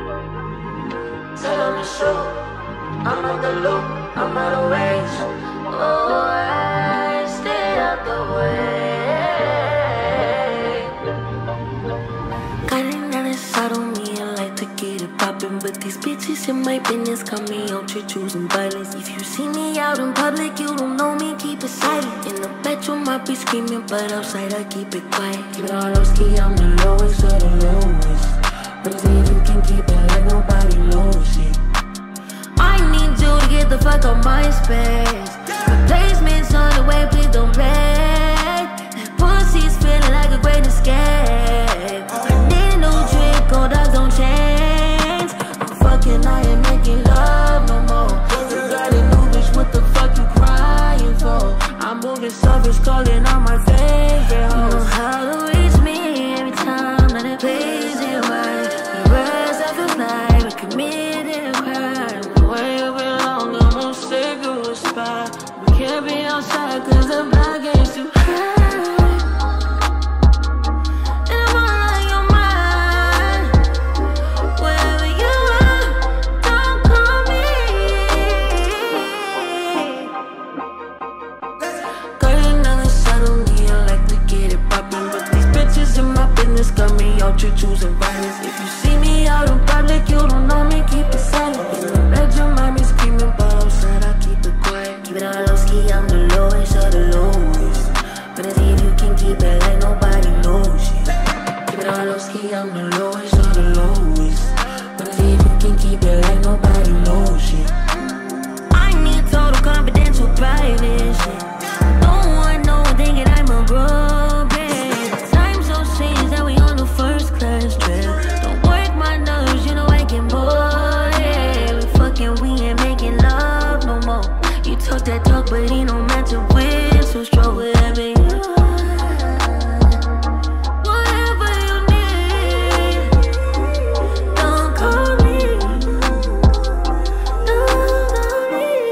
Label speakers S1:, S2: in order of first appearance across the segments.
S1: Tell them to show. I'm out the loop, I'm out of range. Oh, I stay out the way. Got another shot on me, I like to get it poppin'. But these bitches in my business got me out here choosing violence. If you see me out in public, you don't know me, keep it silent. In the bedroom, I be screaming, but outside, I keep it quiet. Keep it all lowski, I'm the lowest of the lowest. But if you can keep it like nobody knows it. I need you to get the fuck out my space. Replacements on the way, please don't play. Pussy's feeling like a great escape. I need a new drink, cold dogs don't change. I'm fucking, I ain't making love no more. You got a new bitch, what the fuck you crying for? I'm moving selfish, calling out my favorite hoes. You know how to reach me every time that it plays it right. The rest I feel like we committed a crime. We can't be outside cause the block is too high. And I'm all on your mind. Wherever you are, don't call me. Got another shot on me, I like to get it poppin'. But these bitches in my business got me out here choosing violence. If you see me out in public, you don't know me, keep it silent. In the bedroom, I be screaming, but outside I keep it quiet. Keep it all lowski, I'm the lowest of the lowest. But if you can keep it like nobody knows it. Keep it all lowski, I'm the lowest of the lowest. But if you can keep it like nobody knows it. I need total confidential privacy. Don't want no one thinking I'm a robot. Time's so strange that we on the first class trip. Don't work my nerves, you know I get bored. Yeah, we fucking, we ain't making love no more. You talk that talk, but he don't match it with. So strong whatever you whatever you need. Don't call me. Don't call me.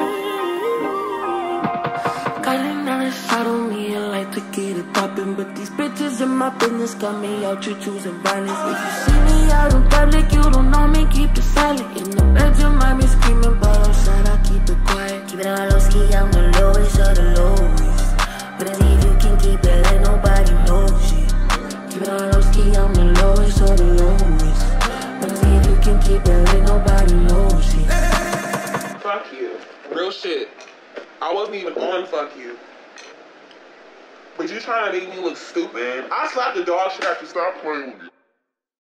S1: Got another shot on me, I like to get it poppin'. But these bitches in my business got me out here choosing violence. If you see me out in public, you don't know me, keep it silent. In the bedroom, I be screaming, but outside I keep it quiet. Keep it all lowski, I'm the lowest of the lowest. But if you can keep it like nobody knows it. Keep it all lowski, I'm the lowest of the lowest. But if you can keep it like nobody knows it.
S2: Fuck you. Real shit. I wasn't even on fuck you. But you trying to make me look stupid? I slapped the dog shit after stop playing with you.